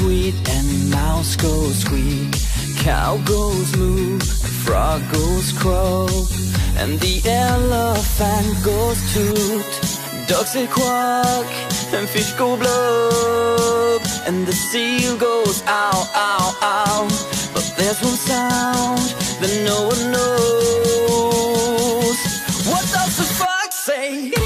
tweet and mouse goes squeak, cow goes moo, and frog goes croak, and the elephant goes toot. Ducks say quack, and fish go blub, and the seal goes ow, ow, ow. But there's one sound that no one knows. What does the fox say?